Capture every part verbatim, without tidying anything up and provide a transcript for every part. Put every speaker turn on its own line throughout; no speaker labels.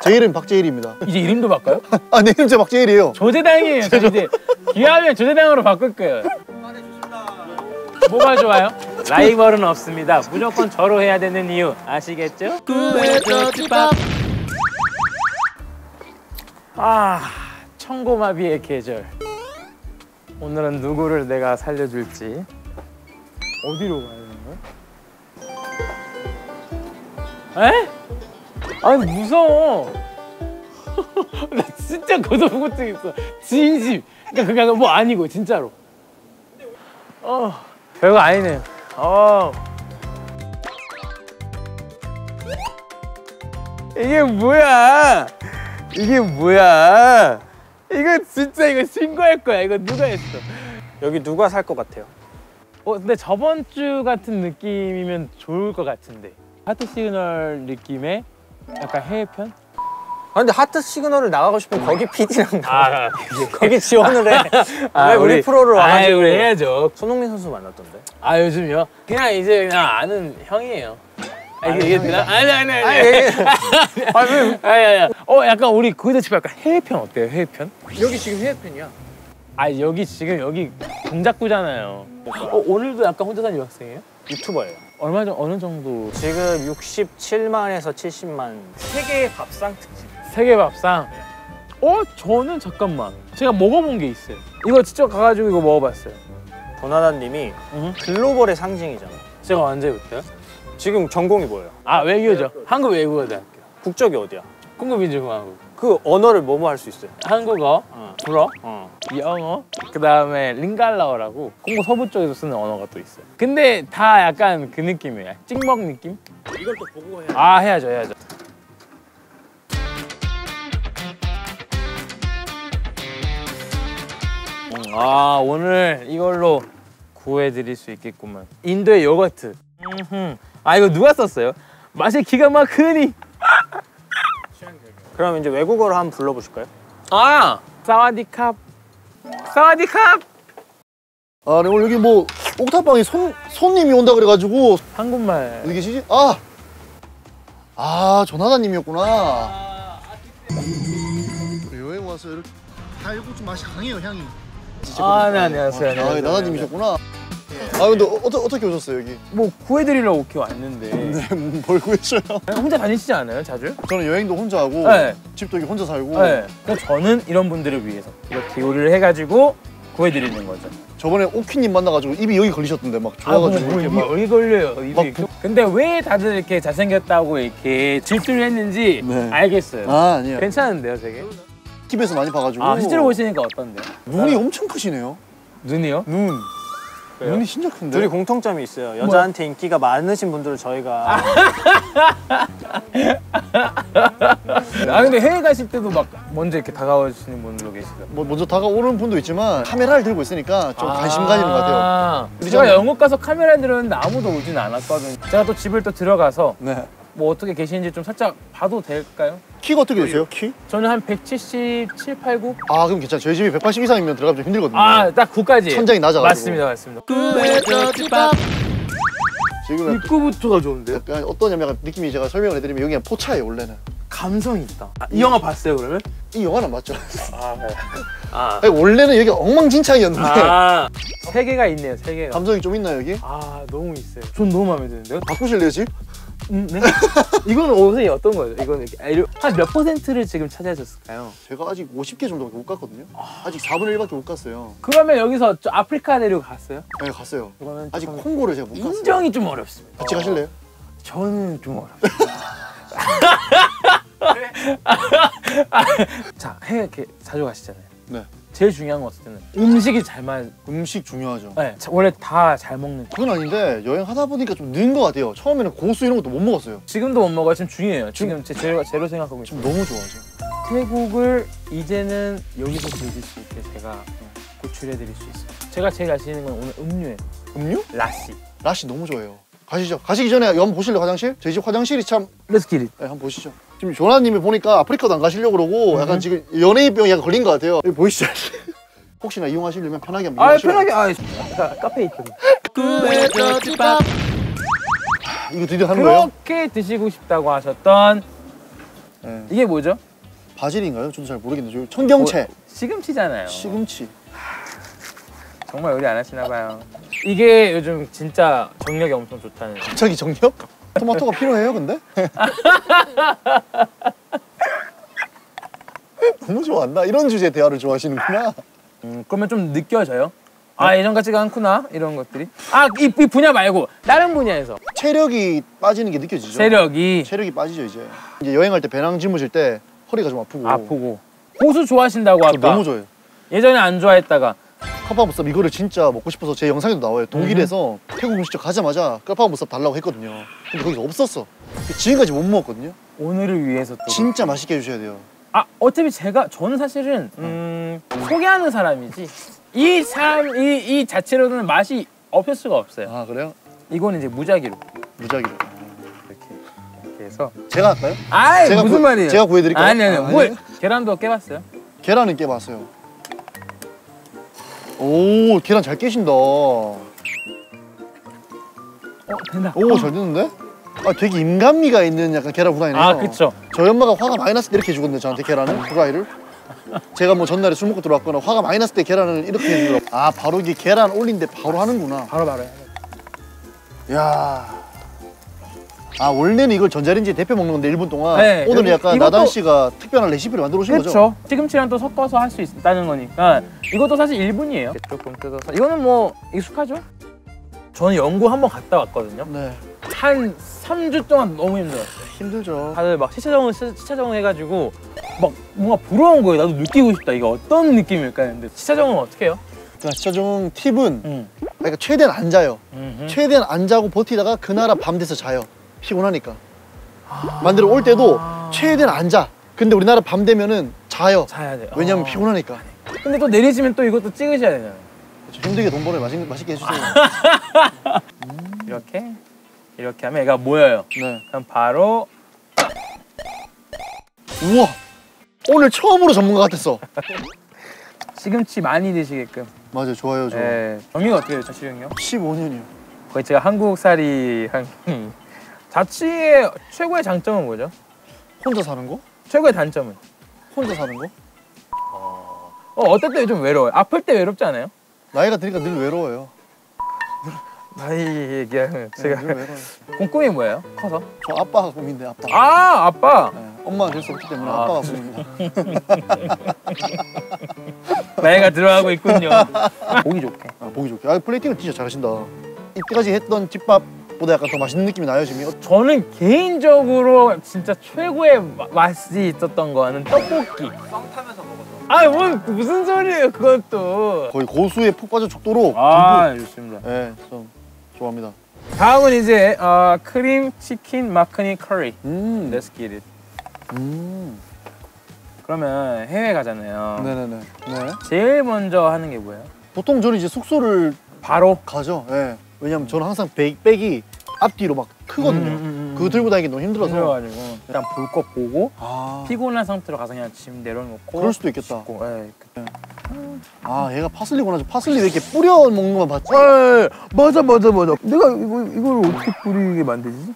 제 이름 박재일입니다.
이제 이름도 바꿔요?
아, 내 이름 제 박재일이에요.
조재당이에요. 저 이제 기하면 조재당으로 바꿀 거예요. 뭐가 좋아요? 라이벌은 없습니다. 무조건 저로 해야 되는 이유 아시겠죠? 아, 청고마비의 계절. 오늘은 누구를 내가 살려줄지. 어디로 가야 되는 거야? 에? 아니 무서워. 나 진짜 고소공포증 있어. 진심. 그러니까 그게 뭐 아니고 진짜로. 어, 별거 아니네요. 어. 이게 뭐야? 이게 뭐야? 이거 진짜 이거 신고할 거야. 이거 누가 했어?
여기 누가 살 것 같아요?
어, 근데 저번 주 같은 느낌이면 좋을 것 같은데. 하트 시그널 느낌의 약간 해외편?
아 근데 하트 시그널을 나가고 싶으면 거기 피디랑 나가.
아,
거기 지원을 해.
아,
왜 우리, 우리 프로를 와가지고.
우리 해야죠.
손흥민 선수 만났던데.
아 요즘요? 그냥 이제 그냥 아는 형이에요. 아, 이게 이게 되나? 아니 아니 아니.
아니 왜?
아니 아니. 어 약간 우리 거기다 치고 약간 해외편 어때요? 해외편?
여기 지금 해외편이야.
아 여기 지금 여기 동작구잖아요. 어 오늘도 약간 혼자 사는 유학생이에요?
유튜버예요.
얼마 전 어느 정도?
지금 육십칠만에서 칠십만. 세계 밥상 특집.
세계 밥상. 어 저는 잠깐만. 제가 먹어본 게 있어요. 이거 직접 가가지고 이거 먹어봤어요.
도나단님이
응?
글로벌의 상징이잖아.
제가 언제부터요?
지금 전공이 뭐예요?
아 외교죠. 한국 외국어대학교.
국적이 어디야?
공급민주공화국.
그 언어를 뭐뭐 할 수 있어요?
한국어,
어.
불어,
어.
영어, 그 다음에 링갈라어라고 공고 서부 쪽에서 쓰는 언어가 또 있어요. 근데 다 약간 그 느낌이에요. 찍먹 느낌?
이걸 또 보고 해야
아 해야죠, 해야죠. 음, 아 오늘 이걸로 구해드릴 수 있겠구만. 인도의 요거트. 음흠. 아 이거 누가 썼어요? 맛이 기가 막히니.
그럼 이제 외국어로 한번 불러보실까요?
아 사와디캅. 사와디캅.
아, 네, 오늘 여기 뭐 옥탑방에 손 손님이 온다 그래가지고.
한국말.
어디 계시지? 아, 아 조나단님이었구나. 여행 와서 이렇게 달고추 맛이 강해요, 향이.
아, 네, 안녕하세요.
아,
안녕하세요.
나다님이셨구나. 아, 근데 어, 어떠, 어떻게 오셨어요, 여기?
뭐 구해드리려고 이렇게 왔는데.
네, 뭘 구했어요?
혼자 다니시지 않아요, 자주?
저는 여행도 혼자 하고
네.
집도 여기 혼자 살고.
네. 그래서 저는 이런 분들을 위해서 이렇게 요리를 해가지고 구해드리는 거죠.
저번에 오키님 만나가지고 입이 여기 걸리셨던데 막 좋아가지고
뭐,
이렇게
뭐,
막.
여기 걸려요, 입이.
막
근데 왜 다들 이렇게 잘생겼다고 이렇게 질투를 했는지
네.
알겠어요.
아, 아니에요.
괜찮은데요, 되게?
티비에서 많이 봐가지고.
아, 실제로 보시니까 어떤데요?
눈이 엄청 크시네요.
눈이요?
눈.
그래요?
눈이 진짜 큰데.
둘이 공통점이 있어요. 여자한테 인기가 많으신 분들을 저희가.
아 근데 해외 가실 때도 막 먼저 이렇게 다가와 주시는 분들도 계시죠?
뭐 먼저 다가오는 분도 있지만 카메라를 들고 있으니까 좀 관심 가지는 것 같아요.
제가 영국 가서 카메라 들었는데 아무도 오진 않았거든요. 제가 또 집을 또 들어가서
네.
뭐 어떻게 계시는지 좀 살짝 봐도 될까요?
키가 어떻게 되세요? 키?
저는 한 백칠십칠, 팔, 구?
아, 그럼 괜찮아요. 저희 집이 백팔십 이상이면 들어가면 좀 힘들거든요.
아, 딱 구까지.
천장이 낮아가지고.
맞습니다, 맞습니다.
지금
입구부터가 좋은데요?
약간 어떠냐면 약간 느낌이 제가 설명을 해드리면 여기는 포차예요, 원래는.
감성이 있다. 아, 이 영화 봤어요, 그러면?
이 영화는 맞죠?
아, 네. 아.
아니, 원래는 여기 엉망진창이었는데
아, 세 개가 있네요, 세 개가.
감성이 좀 있나요, 여기?
아, 너무 있어요. 전 너무 마음에 드는데요?
바꾸실래요, 집?
음, 네? 이거는 선생님 어떤 거예요? 이거는 한 몇 퍼센트를 지금 차지하셨을까요?
제가 아직 오십 개 정도밖에 못 갔거든요. 아직 사분의 일밖에 못 갔어요.
그러면 여기서 저 아프리카 대륙 갔어요?
네, 갔어요.
이거는
아직
좀
콩고를 제가 못 갔어요.
인정이 좀 어렵습니다.
같이 가실래요?
저는 좀 어렵습니다. 자, 해외 이렇게 자주 가시잖아요.
네.
제일 중요한 거 어쨌든 음식이 잘 맞.
음식 중요하죠.
네, 원래 다 잘 먹는.
그건 아닌데 여행하다 보니까 좀 는 것 같아요. 처음에는 고수 이런 것도 못 먹었어요.
지금도 못 먹어요. 지금 중요해요. 지금 제 제로 제로 생각하고
지금
있어요.
너무 좋아하죠.
태국을 이제는 여기서 즐길 수 있게 제가 구출해드릴 수 있어요. 제가 제일 자신 있는 건 오늘 음료예요.
음료?
라시.
라시 너무 좋아해요. 가시죠. 가시기 전에 한번 보실래요, 화장실? 저희 집 화장실이 참.
Let's get it.
네, 한번 보시죠. 지금 조나님이 보니까 아프리카도 안 가시려고 그러고 약간 지금 연예인병이 약간 걸린 것 같아요. 여기 보이시죠? 혹시나 이용하시려면 편하게 한번
아
이용하시면.
편하게. 아 카페 있거든.
이거 드디어 하는 거예요?
그렇게 드시고 싶다고 하셨던
네.
이게 뭐죠?
바질인가요? 저도 잘 모르겠는데 청경채.
뭐, 시금치잖아요.
시금치.
정말 요리 안 하시나 봐요. 이게 요즘 진짜 정력이 엄청 좋다는.
갑자기 정력? 토마토가 필요해요, 근데? 너무 좋아한다. 이런 주제 대화를 좋아하시는구나.
음, 그러면 좀 느껴져요? 아, 예전 같지가 않구나 이런 것들이. 아, 이, 이 분야 말고 다른 분야에서
체력이 빠지는 게 느껴지죠.
체력이
체력이 빠지죠 이제. 이제 여행할 때 배낭 짊으실 때 허리가 좀 아프고.
아프고. 고수 좋아하신다고 아까.
저 너무 좋아해요.
예전에 안 좋아했다가
까파무쌈 이거를 진짜 먹고 싶어서 제 영상에도 나와요. 독일에서 태국 음식점 가자마자 까파무쌈 달라고 했거든요. 근데 거기서 없었어. 지금까지 못 먹었거든요.
오늘을 위해서 또.
진짜 맛있게 해주셔야 돼요.
아, 어차피 제가 저는 사실은 음, 소개하는 사람이지 이 사람 이, 이 자체로는 맛이 없을 수가 없어요.
아 그래요?
이거는 이제 무작위로
무작위로.
이렇게 이렇게 해서.
제가 할까요?
아이
제가
무슨
구,
말이에요?
제가 구해드릴까요?
아니 아니
아,
뭐
아니에요?
계란도 깨봤어요?
계란은 깨봤어요. 오 계란 잘 깨신다. 오
어 된다.
잘 됐는데? 아 되게 인간미가 있는 약간 계란 후라이네요.
아 그쵸.
저희 엄마가 화가 많이 났을 때 이렇게 해주거든요. 저한테 계란을 후라이를. 제가 뭐 전날에 술 먹고 들어왔거나 화가 많이 났을 때 계란을 이렇게 해주더라고. 아 바로 이게 계란 올린데 바로 하는구나.
바로 바로.
야. 아 원래는 이걸 전자레인지에 데펴 먹는 건데 일 분 동안.
네,
오늘 약간
이것도-
나단 씨가 특별한 레시피를 만들어 오신 거죠?
그렇죠. 시금치랑 또 섞어서 할 수 있다는 거니까 이것도 사실 일 분이에요. 조금 뜯어서. 이거는 뭐 익숙하죠? 저는 연구 한번 갔다 왔거든요.
네.
한 삼 주 동안 너무 힘들었어요.
힘들죠.
다들 막 시차적응 시차적응 해가지고 막 뭔가 부러운 거예요. 나도 느끼고 싶다. 이게 어떤 느낌일까 했는데 시차적응은 어떻게 해요?
그러니까 시차적 팁은
음.
그러니까 최대한 안 자요.
음흠.
최대한 안 자고 버티다가 그날은 밤 돼서 자요. 피곤하니까. 만들어 올 때도 최대한 안 자. 근데 우리나라 밤 되면은 자요.
자야 돼요.
왜냐면
어.
피곤하니까.
근데 또 내리시면 또 이것도 찍으셔야 되잖아요.
그렇죠. 힘들게 돈 벌어요. 맛있, 맛있게 해주세요.
이렇게 이렇게 하면 얘가 모여요.
네.
그럼 바로
우와. 오늘 처음으로 전문가 같았어.
시금치 많이 드시게끔.
맞아요. 좋아요. 저.
네. 정리가 어떻게 되죠, 자취형요?
십오 년이요.
거의 제가 한국살이 한 자취의 최고의 장점은 뭐죠?
혼자 사는 거?
최고의 단점은?
혼자 사는 거?
어, 어떨 때 좀 외로워요? 아플 때 외롭지 않아요?
나이가 드니까 늘 외로워요.
나이 얘기하면
네,
제가
늘 외로워요.
꿈이 뭐예요? 커서?
저 아빠가 꿈인데 아빠.
아 아빠!
네, 엄마가 될 수 없기 때문에
아.
아빠가 꿈입니다.
나이가 들어가고 있군요. 보기 좋게.
아, 보기 좋게. 아, 플레이팅을 진짜 잘하신다. 이때까지 했던 집밥보다 약간 더 맛있는 느낌이 나요 지금. 어,
저는 개인적으로 진짜 최고의 마- 맛이 있었던 거는 떡볶이.
썸 타면서 먹어서.
아, 뭐 무슨 소리예요, 그건 또.
거의 고수에 푹 빠져 죽도록.
아, 좋습니다.
네, 좀 좋아합니다.
다음은 이제 어, 크림 치킨 마카니 커리.
음,
Let's get it.
음,
그러면 해외 가잖아요.
네네네. 네.
제일 먼저 하는 게 뭐예요?
보통 저는 이제 숙소를
바로
가죠. 예. 왜냐면 저는 항상 백, 백이 앞뒤로 막 크거든요.
음, 음, 음.
그거 들고 다니기 너무 힘들어서.
힘들어가지고 일단 볼 거 보고
아,
피곤한 상태로 가서 그냥 짐 내려놓고
그럴 수도 있겠다.
씻고, 예.
아, 얘가 파슬리구나. 저 파슬리 왜 이렇게 뿌려 먹는 것만 봤지?
아, 맞아 맞아 맞아. 내가 이거 이걸 어떻게 뿌리게 만들지?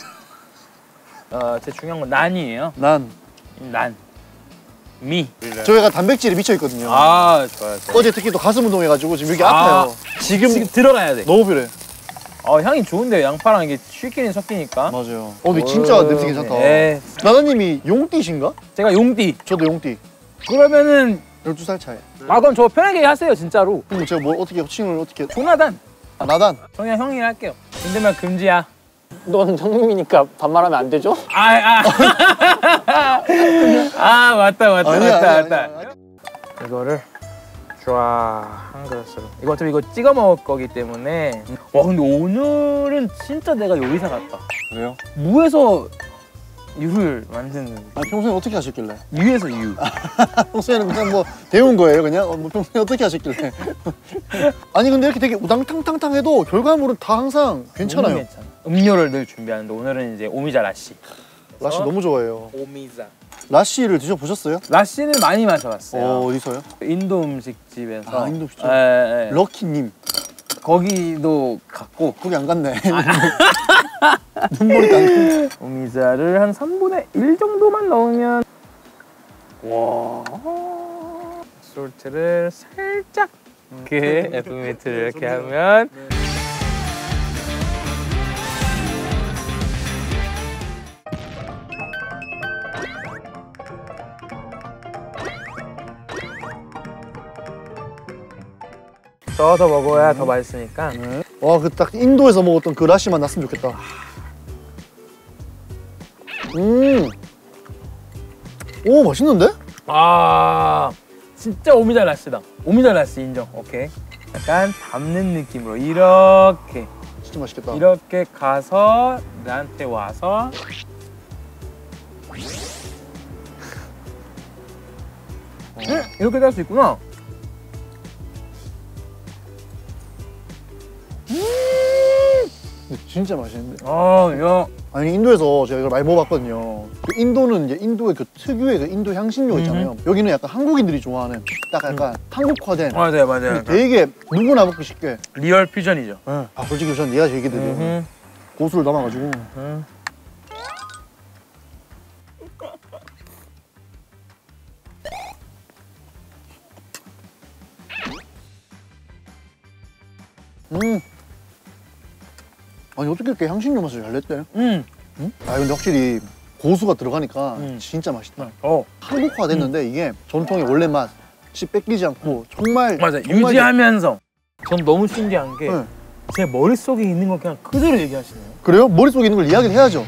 어, 제일 중요한 건 난이에요.
난,
난, 미.
저 얘가 단백질이 미쳐 있거든요.
아 좋아요. 좋아요.
어제 특히 또 가슴 운동해가지고 지금 여기
아,
아파요. 지금,
지금 들어가야 돼.
너무 필요해.
어 향이 좋은데 양파랑 이게 쉬끼리 섞이니까.
맞아요. 어, 근데 진짜 냄새 괜찮다.
네.
나나님이 용띠신가?
제가 용띠.
저도 용띠.
그러면은
열두 살 차이.
아 그럼 저 편하게 하세요 진짜로.
그럼 제가 뭐 어떻게 호칭을 어떻게?
조나단.
아, 나단.
저 그냥 형이라 할게요. 근데만 금지야.
넌 형님이니까 반말하면 안 되죠?
아, 아. 아, 맞다, 맞다,
아니야,
맞다,
아니야,
맞다.
아니야.
이거를 쫙한 그릇으로. 이거 어차피 이거 찍어 먹을 거기 때문에. 와, 근데 오늘은 진짜 내가 요리사 같다.
그래요?
무에서 유를 만드는.
아, 평소에 어떻게 하셨길래?
유에서 유.
평소에는 그냥 뭐 데운 거예요, 그냥? 어, 뭐 평소에 어떻게 하셨길래? 아니 근데 이렇게 되게 우당탕탕탕 해도 결과물은 다 항상 괜찮아요.
너무 괜찮아. 음료를 늘 준비하는데 오늘은 이제 오미자 라시.
라시 너무 좋아해요.
오미자.
라시를 드셔보셨어요?
라시를 많이 마셔봤어요.
어, 어디서요?
인도 음식집에서.
아, 인도 음식집?
예, 예.
럭키님.
거기도 갔고
거기 안 갔네. 눈물이 안.
오미자를 한 삼분의 일 정도만 넣으면 와 솔트를 살짝 이렇게 에프미트를 이렇게 하면 저어서 먹어야 더 맛있으니까.
네. 와, 그 딱 인도에서 먹었던 그 라시만 났으면 좋겠다. 음. 오, 맛있는데?
아 진짜 오미자 라스다. 오미자 라스 인정. 오케이. 약간 담는 느낌으로 이렇게
진짜 맛있겠다.
이렇게 가서 나한테 와서 어, 이렇게 할 수 있구나.
근데 진짜 맛있는데.
아, 야.
아니 인도에서 제가 이걸 많이 먹어봤거든요. 그 인도는 이제 인도의 그 특유의 그 인도 향신료 있잖아요. 여기는 약간 한국인들이 좋아하는 딱 약간 한국화된.
맞아요, 맞아요.
근데 되게 누구나 먹기 쉽게.
리얼 퓨전이죠.
네. 아 솔직히 전 얘가 제일 기대돼요.
음흠.
고수를 담아가지고.
음.
음. 아니 어떻게 이렇게 향신료 맛을 잘 냈대?
음.
응? 아 근데 확실히 고수가 들어가니까
음.
진짜 맛있다.
어.
한국화 됐는데 이게 전통의 원래 맛이 뺏기지 않고 정말
맞아.
정말
유지하면서. 전 너무 신기한 게 제
네.
머릿속에 있는 거 그냥 그대로 얘기하시네요.
그래요? 머릿속에 있는 걸 이야기를 해야죠.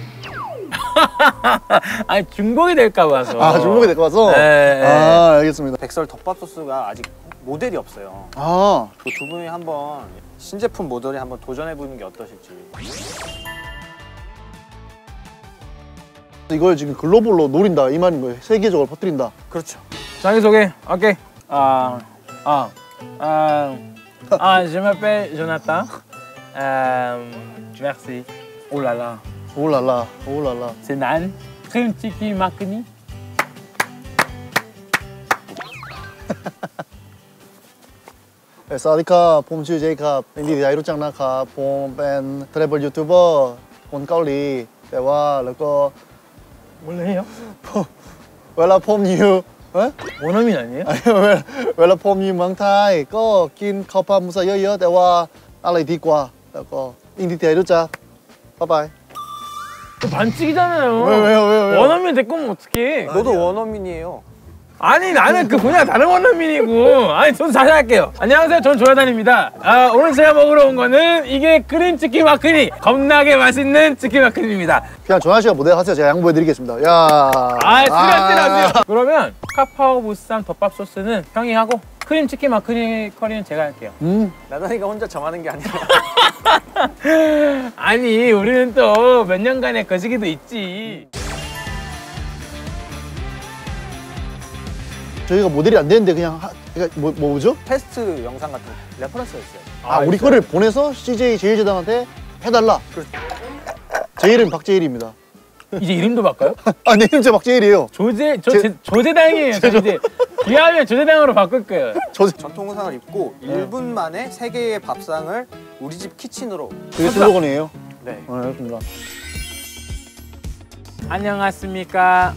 아니 중복이 될까 봐서.
아 중국에 데리고 와서?
네, 네.
아 알겠습니다.
백설 덮밥 소스가 아직 모델이 없어요.
아
그 두 분이 한번 신제품 모델에 한번 도전해 보는 게 어떠실지.
이걸 지금 글로벌로 노린다 이 말인 거예요. 세계적으로 퍼뜨린다.
그렇죠.
자기소개. 오케이. 아, 아, 아, 아, je m'appelle Jonathan. Euh, merci. Oh là là.
오랄라 오랄라.
C'est Nan. Cream Tiki Makni.
สวัสดีครับผมชื่อเจครับยินดีที่ได้รู้จักนะครับผมเป็นทราเวลยูทูบเบอร์คนเกาหลีแต่ว่าแล้วก็
몰라요?
เวลาผมอยู่เอ๊ะ
원어민 아니에요?
เวลาเวลาผมอยู่เมืองไทยก็กินข้าวผัดหมูสับเยอะๆแต่ว่าอะไรดีกว่าแล้วก็ยินดีที่ได้รู้จักบ๊ายบาย
반칙이잖아요.
왜요, 왜요, 왜요, 왜요?
원어민 데리고 오면 어떡해?
너도 원어민이에요.
아니 나는 그 분야 다른 원어민이고. 아니 저도 다시 할게요. 안녕하세요, 전 조야단입니다. 아, 오늘 제가 먹으러 온 거는 이게 크림 치킨 마크니, 겁나게 맛있는 치킨 마크니입니다.
그냥 전화 씨가 모델 하세요. 제가 양보해드리겠습니다. 야.
아 쓰라쓰라쓰라. 그러면 카카오 무쌈 덮밥 소스는 형이 하고 크림 치킨 마크니 커리는 제가 할게요.
음.
나단이가 혼자 정하는 게 아니라.
아니 우리는 또 몇 년간의 거시기도 있지.
저희가 모델이 안 되는데 그냥 하, 그러니까 뭐, 뭐죠?
테스트 영상 같은 레퍼런스가 있어요.
아, 우리 거를 보내서 씨제이 제일제당한테 해달라. 제 이름 박제일입니다.
이제 이름도 바꿔요?
아, 내 이름 제 박제일이에요.
조제 저
제-
제, 조제당이에요. 저 이제 기하면 조제당으로 바꿀 거예요.
저
전통 의상을 입고 일 분 만에 세 개의 밥상을 우리 집 키친으로.
그게 슬로건이에요.
네.
네, 알겠습니다.
안녕하십니까.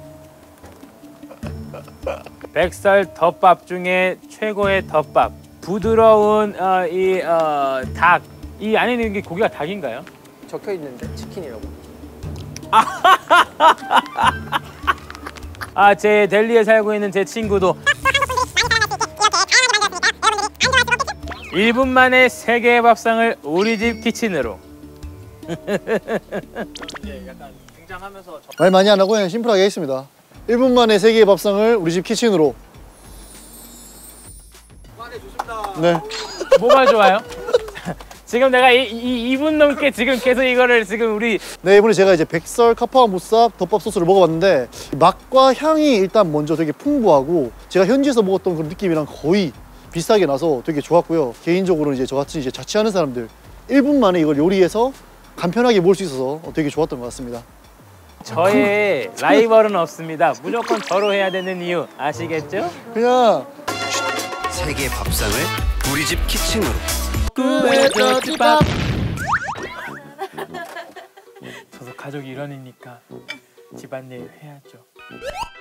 백설 덮밥 중에 최고의 덮밥. 부드러운 어, 이 어, 닭. 이 안에 있는 게 고기가 닭인가요?
적혀 있는데 치킨이라고.
아, 제 델리에 살고 있는 제 친구도 일 분 만에 세 개의 밥상을 우리 집 키친으로.
약간 굉장하면서
말 많이 안 하고 그냥 심플하게 했습니다. 일 분 만에 세 개의 밥상을 우리 집 키친으로.
정말 좋습니다.
네.
뭐가 좋아요? 지금 내가 이, 이, 이 분 넘게 지금 계속 이거를 지금 우리
네, 이번에 제가 이제 백설 카파오 무쌉 덮밥 소스를 먹어봤는데 맛과 향이 일단 먼저 되게 풍부하고 제가 현지에서 먹었던 그런 느낌이랑 거의 비슷하게 나서 되게 좋았고요. 개인적으로는 이제 저같이 이제 자취하는 사람들 일 분 만에 이걸 요리해서 간편하게 먹을 수 있어서 되게 좋았던 것 같습니다.
저의 라이벌은 없습니다. 무조건 저로 해야 되는 이유 아시겠죠?
그냥
세 개의 밥상을 우리 집 키친으로.
구해줘 집밥. 저도 가족이 일원이니까 집안일 해야죠.